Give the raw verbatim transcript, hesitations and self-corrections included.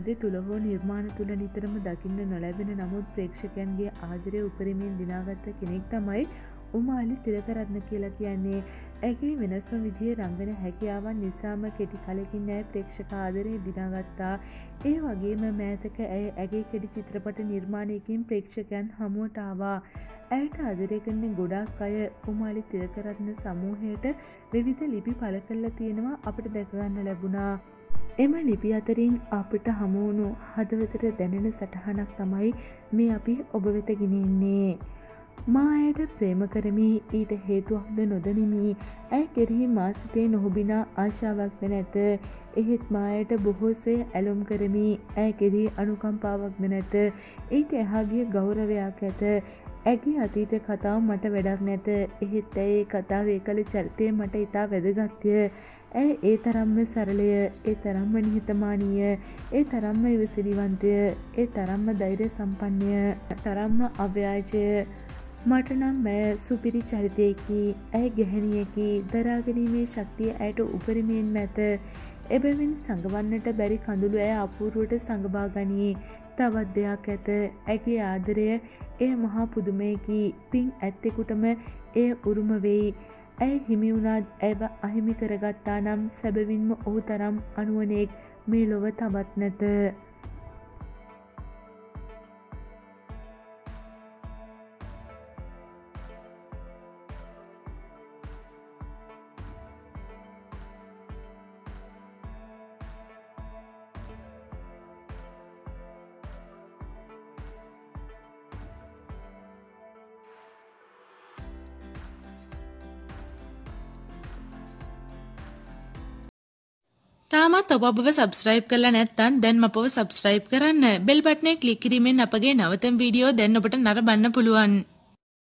වාද්‍ය තුල හෝ නිර්මාණ තුල නිතරම දකින්න නොලැබෙන නමුත් ප්‍රේක්ෂකයන්ගේ ආදරය උපරිමයෙන් දිනාගත්ත කෙනෙක් තමයි umali thilakarathne කියලා කියන්නේ. ඇගේ වෙනස්ම විදිහේ රංගන හැකියාවන් නිසාම කෙටි කලකින් ඇය ප්‍රේක්ෂක ආදරය දිනාගත්තා. ඒ වගේම මෑතක ඇය ඇගේ කෙටි චිත්‍රපට නිර්මාණයකින් ප්‍රේක්ෂකයන් හමුවට ආවා. ඇයට ආදරය කරන ගොඩාක් අය umali thilakarathne සමූහයට විවිධ ලිපි පළ කරලා තියෙනවා අපිට දැක ගන්න ලැබුණා. එම ලිපි අතරින් අපිට හමු වුණු හදවතට දැනෙන සටහනක් තමයි මේ අපි ඔබ වෙත ගෙනෙන්නේ. මා ඇයට ප්‍රේම කරමි ඊට හේතුවක්ද නොදනිමි. ඇය කෙරෙහි මා සිතේ නොහුබිනා ආශාවක්ද නැත. එහෙත් මා ඇයට බොහෝසේ ඇලුම් කරමි. ඇය කෙරෙහි අනුකම්පාවක්ද නැත. ඊට එහා ගිය ගෞරවයක් ඇත. ඇගේ අතීත කතාව මට වැඩක් නැත. එහෙත් ඇය ඒ කතාවේ කළ චරිතය මට ඉතා වැදගත්ය. ඇය ඒ තරම්ම සරලය, ඒ තරම්ම නිහතමානීය, ඒ තරම්ම ඉවසිලිවන්තය, ඒ තරම්ම ධෛර්ය සම්පන්නය, තරම්ම අව්‍යාජය. මට නම් ඇය සුපිරි චරිතයකි. ඇය ගැහැණියකි. දරාගැනීමේ ශක්තිය ඇයට උපරිමයෙන්ම ඇත. එබැවින් සඟවන්නට බැරි කඳුළු ඇය අපූර්වට සඟවා ගනී. තවත් දෙයක් ඇත. ඇගේ ආදරය එය මහා පුදුමයකි. පින් ඇත්තෙකුටම එය උරුම වෙයි. ඇය හිමි වුණත් ඇව අහිමි කරගත්තා නම් සැබවින්ම ඔහු තරම් අනුවණෙක් මේ ලොව තවත් නැත. තාමත් ඔබ අපව සබස්ක්‍රයිබ් කරලා නැත්නම් දැන් අපව සබස්ක්‍රයිබ් කරන්න. බෙල් බටනේ ක්ලික් කිරීමෙන් අපගේ නවතම වීඩියෝ දැන් ඔබට නරඹන්න පුළුවන්.